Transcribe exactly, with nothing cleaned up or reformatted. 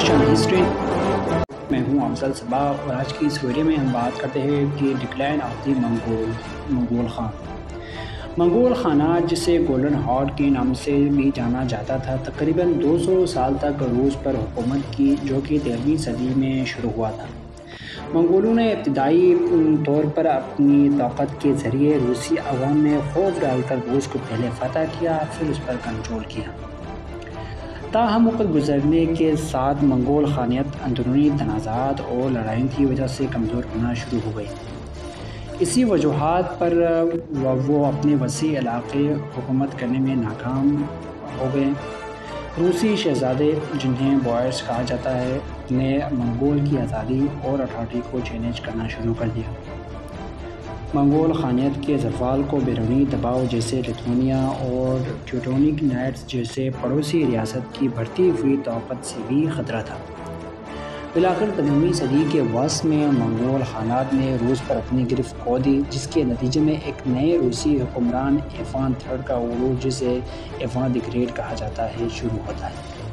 Asian history میں ہوں افضل صبا، اور آج کی اس ویڈیو میں ہم بات کرتے ہیں کہ decline of the Mongol Mongol khan Mongol خانات، جسے گولڈن ہارڈ کے نام سے بھی جانا جاتا تھا، تقریباً دو سو سال تک روس پر حکومت کی، جو کہ تیرہویں صدی میں شروع ہوا تھا۔ منگولوں نے ابتدائی طور پر اپنی طاقت کے ذریعے روسی عوام میں خوف ڈال کر روس کو پہلے فتح کیا، پھر اس پر کنٹرول کیا۔ تاہم وقت گزرنے کے ساتھ منگول خانیت اندرونی تنازعات اور لڑائیوں کی وجہ سے کمزور ہونا شروع ہو گئی۔ اسی وجوہات پر وہ اپنے وسیع علاقے حکومت کرنے میں ناکام ہو گئے۔ روسی شہزادے، جنہیں بوئرس کہا جاتا ہے، نے منگول کی آزادی اور اتھارٹی کو چیلنج کرنا شروع کر دیا۔ منگول خانیت کے زوال کو بیرونی دباؤ جیسے لتھوانیا اور ٹیوٹونک نائٹس جیسے پڑوسی ریاست کی بڑھتی ہوئی طاقت سے بھی خطرہ تھا۔ بالآخر پندرہویں صدی کے وسط میں منگول خانات نے روس پر اپنی گرفت کھو دی، جس کے نتیجے میں ایک نئے روسی حکمران ایوان تھرڈ کا عروج، جسے ایوان دی گریٹ کہا جاتا ہے، شروع ہوتا ہے۔